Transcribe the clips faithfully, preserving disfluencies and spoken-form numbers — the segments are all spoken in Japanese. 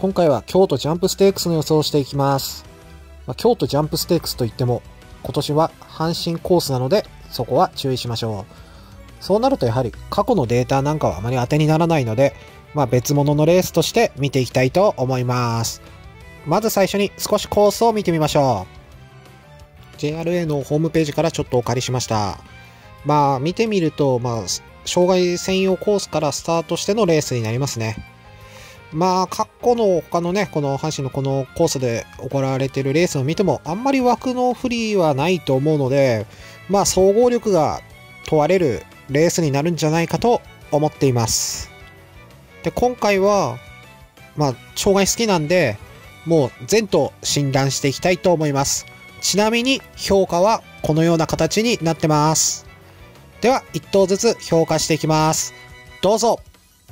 今回は京都ジャンプステークスの予想をしていきます。まあ、京都ジャンプステークスといっても、今年は阪神コースなので、そこは注意しましょう。そうなるとやはり過去のデータなんかはあまり当てにならないので、まあ、別物のレースとして見ていきたいと思います。まず最初に少しコースを見てみましょう。ジェイアールエー のホームページからちょっとお借りしました。まあ見てみると、まあ、障害専用コースからスタートしてのレースになりますね。まあ、過去の他のね、この阪神のこのコースで行われているレースを見ても、あんまり枠の不利はないと思うので、まあ、総合力が問われるレースになるんじゃないかと思っています。で、今回は、まあ、障害好きなんで、もう全と診断していきたいと思います。ちなみに、評価はこのような形になってます。では、いち頭ずつ評価していきます。どうぞ。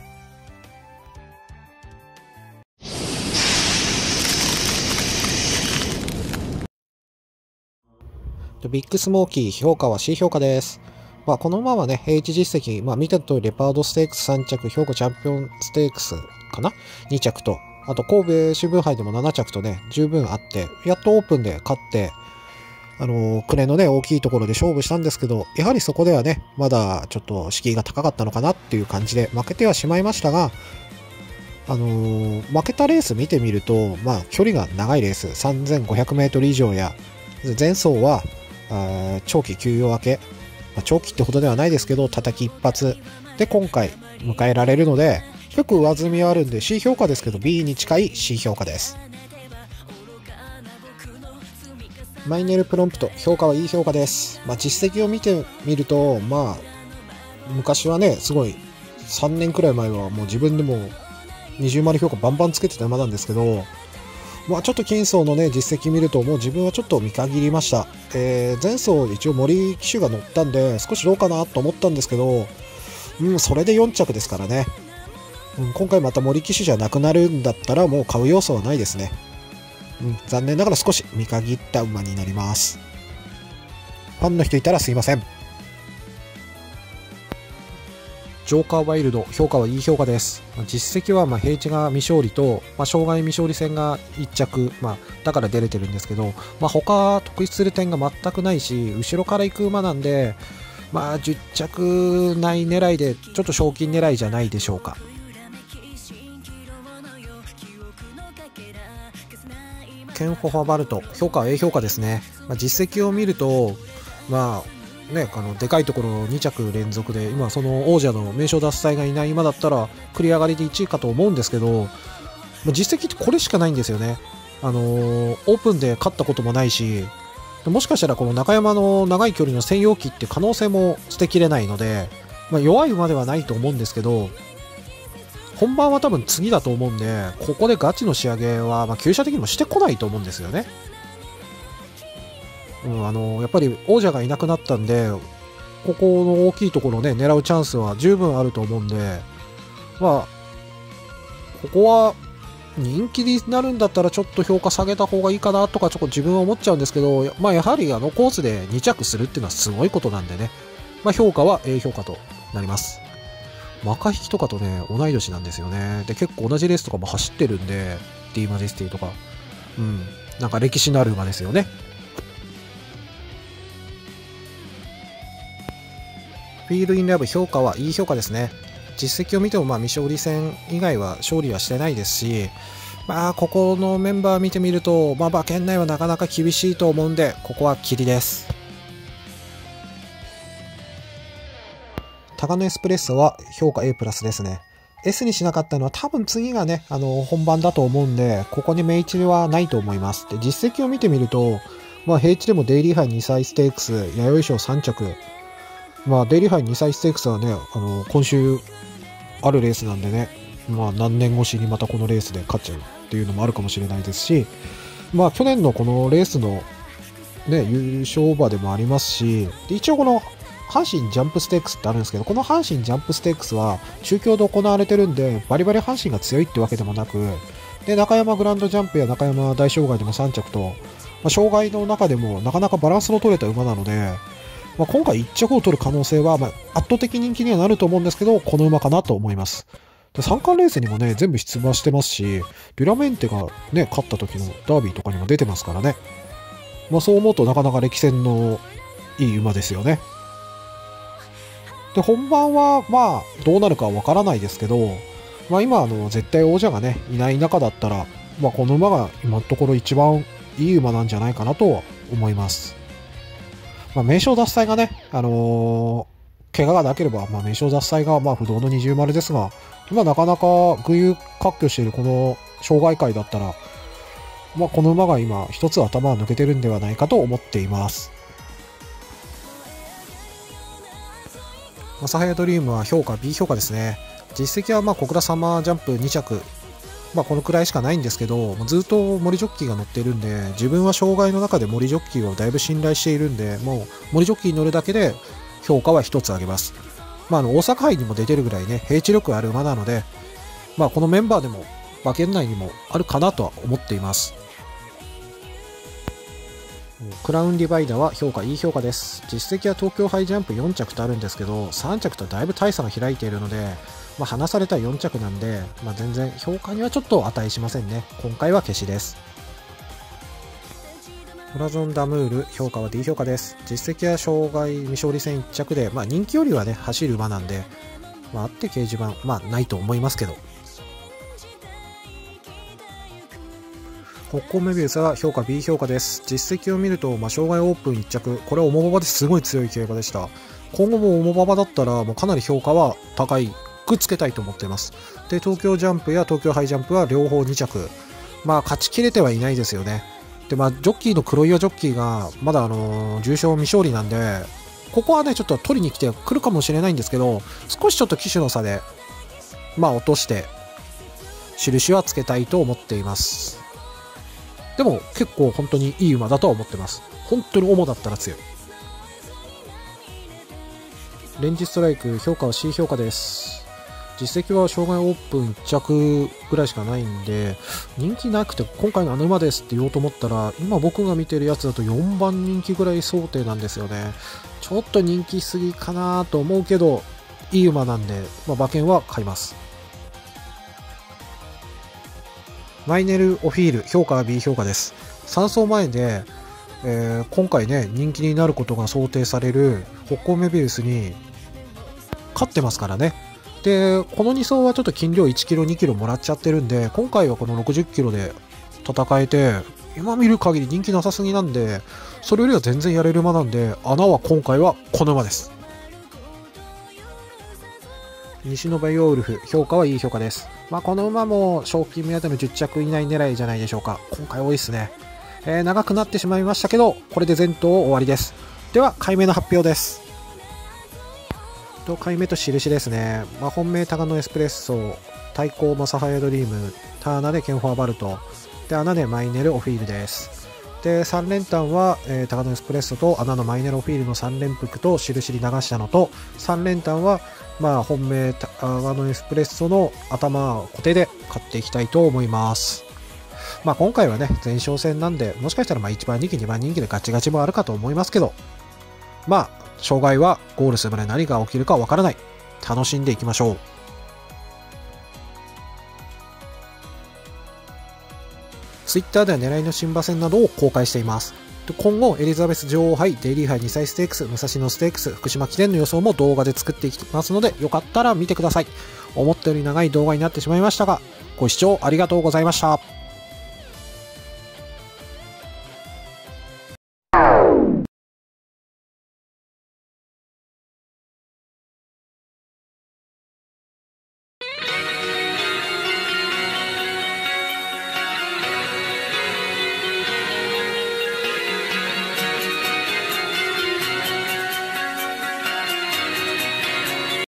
ビッグスモーキー、評価は シー 評価です。まあ、この馬はね、平地実績、まあ、見た通りレパードステークスさん着、兵庫チャンピオンステークスかな ?に 着と、あと神戸新聞杯でもなな着とね、十分あって、やっとオープンで勝って、あのー、暮れのね、大きいところで勝負したんですけど、やはりそこではね、まだちょっと敷居が高かったのかなっていう感じで負けてはしまいましたが、あのー、負けたレース見てみると、まあ、距離が長いレース、さんぜんごひゃくメートル以上や、前走は、長期休養明け、まあ、長期ってほどではないですけど、叩き一発で今回迎えられるので、結構上積みはあるんで シー 評価ですけど ビー に近い シー 評価です。マイネルプロンプト、評価は イー 評価です。まあ、実績を見てみると、まあ、昔はね、すごい、さんねんくらい前はもう自分でも二重丸評価バンバンつけてた馬なんですけど、まあ、ちょっと金層のね、実績見ると、もう自分はちょっと見限りました。えー、前走一応森騎手が乗ったんで、少しどうかなと思ったんですけど、うん、それでよん着ですからね。うん、今回また森騎手じゃなくなるんだったら、もう買う要素はないですね。うん、残念ながら少し見限った馬になります。ファンの人いたらすいません。ジョーカーワイルド、評価はいい評価です。実績はまあ平地が未勝利と、まあ、障害未勝利戦がいち着、まあ、だから出れてるんですけど、まあ、他特筆する点が全くないし、後ろから行く馬なんで、まあ、じゅっ着内狙いで、ちょっと賞金狙いじゃないでしょうか。ケンフォファバルト、評価は エー 評価ですね。まあ、実績を見ると、まあ、ね、あのでかいところに着連続で、今その王者の名称脱歳がいない馬だったら繰り上がりでいちいかと思うんですけど、実績ってこれしかないんですよね。あのー、オープンで勝ったこともないし、もしかしたらこの中山の長い距離の専用機って可能性も捨てきれないので、まあ、弱い馬ではないと思うんですけど、本番は多分次だと思うんで、ここでガチの仕上げは、まあ、厩舎的にもしてこないと思うんですよね。うん、あのやっぱり王者がいなくなったんで、ここの大きいところをね狙うチャンスは十分あると思うんで、まあここは人気になるんだったらちょっと評価下げた方がいいかなとかちょっと自分は思っちゃうんですけど、まあやはりあのコースでに着するっていうのはすごいことなんでね、まあ、評価は エー 評価となります。マカ引きとかとね同い年なんですよね。で結構同じレースとかも走ってるんで、 D マジェスティとか、うんなんか歴史のある馬ですよね。フィールインラブ、評価はいい評価ですね。実績を見てもまあ未勝利戦以外は勝利はしてないですし、まあここのメンバー見てみると、まあ馬券内はなかなか厳しいと思うんで、ここはキリです。タガノエスプレッソは評価 エー プラスですね。S にしなかったのは多分次がね、あの本番だと思うんで、ここに目位置はないと思います。で実績を見てみると、まあ平地でもデイリー杯にさいステークス、弥生賞さん着、まあ、デイリー杯にさいステークスはね、あの、今週あるレースなんでね、まあ、何年越しにまたこのレースで勝っちゃうっていうのもあるかもしれないですし、まあ、去年のこのレースのね、優勝馬でもありますし、で一応この阪神ジャンプステークスってあるんですけど、この阪神ジャンプステークスは中京で行われてるんで、バリバリ阪神が強いってわけでもなく、で、中山グランドジャンプや中山大障害でもさん着と、まあ、障害の中でもなかなかバランスの取れた馬なので、まあ、今回いっ着を取る可能性は、まあ、圧倒的人気にはなると思うんですけど、この馬かなと思います。 で三冠レースにもね、全部出馬してますし、デュラメンテがね、勝った時のダービーとかにも出てますからね。まあそう思うとなかなか歴戦のいい馬ですよね。で、本番はまあどうなるかわからないですけど、まあ今あの絶対王者がね、いない中だったら、まあこの馬が今のところ一番いい馬なんじゃないかなとは思います。まあ名称脱歳がね、あのー、怪我がなければ、まあ名称脱歳がまあ不動の二重丸ですが、今なかなか群雄割拠しているこの障害界だったら、まあこの馬が今一つ頭を抜けてるんではないかと思っています。マサハヤドリームは評価 ビー 評価ですね。実績はまあ小倉サマージャンプに着、まあこのくらいしかないんですけど、ずっと森ジョッキーが乗っているんで、自分は障害の中で森ジョッキーをだいぶ信頼しているんで、もう森ジョッキーに乗るだけで評価は一つ上げます。まああの大阪杯にも出てるぐらいね、平地力ある馬なので、まあこのメンバーでも馬券内にもあるかなとは思っています。クラウンディバイダーは評価いい評価です。実績は東京ハイジャンプよん着とあるんですけど、さん着とだいぶ大差が開いているので、まあ、離されたよん着なんで、まあ、全然評価にはちょっと値しませんね。今回は消しです。ホラゾンダムール、評価は ディー 評価です。実績は障害未勝利戦いち着で、まあ、人気よりはね、走る馬なんで、まあ、あって掲示板、まあ、ないと思いますけど。北高メビウスは評価 ビー 評価です。実績を見ると、まあ、障害オープンいち着、これは重馬場ですごい強い競馬でした。今後も重馬場だったら、もうかなり評価は高いくつけたいと思っています。で、東京ジャンプや東京ハイジャンプは両方に着。まあ、勝ちきれてはいないですよね。で、まあ、ジョッキーの黒岩ジョッキーが、まだあのー、重賞未勝利なんで、ここはね、ちょっと取りに来てくるかもしれないんですけど、少しちょっと騎手の差で、まあ、落として、印はつけたいと思っています。でも結構本当にいい馬だとは思ってます。本当に重だったら強い。レンジストライク、評価は シー 評価です。実績は障害オープンいち着ぐらいしかないんで、人気なくて今回のあの馬ですって言おうと思ったら、今僕が見てるやつだとよんばん人気ぐらい想定なんですよね。ちょっと人気すぎかなと思うけど、いい馬なんで、まあ、馬券は買います。マイネル・オフィール、評価は ビー 評価です。さん走前で、えー、今回ね、人気になることが想定される北高メビウスに勝ってますからね。で、このに走はちょっと斤量いちキロ、にキロもらっちゃってるんで、今回はこのろくじゅっキロで戦えて、今見る限り人気なさすぎなんで、それよりは全然やれる馬なんで、穴は今回はこの馬です。西野バイオウルフ、評価はいい評価です。まあ、この馬も賞金目当てのじゅっ着以内狙いじゃないでしょうか。今回多いですね。えー、長くなってしまいましたけど、これで全頭終わりです。では、回目の発表です。と回目と印ですね。まあ、本命タガノエスプレッソ、対抗マサハヤドリーム、ターナでケンフォアバルト、で、穴でマイネルオフィールです。で、さん連単は、えー、タガノエスプレッソと穴のマイネルオフィールのさん連複と印に流したのと、さん連単は、まあ、本命タガノエスプレッソの頭固定で買っていきたいと思います。まあ、今回はね、前哨戦なんで、もしかしたらまあいちばん人気、にばん人気でガチガチもあるかと思いますけど、まあ、障害はゴールするまで何が起きるかわからない。楽しんでいきましょう。ツイッターでは狙いの新馬戦などを公開しています。今後、エリザベス女王杯、デイリー杯にさいステークス、武蔵野ステークス、福島記念の予想も動画で作っていきますので、よかったら見てください。思ったより長い動画になってしまいましたが、ご視聴ありがとうございました。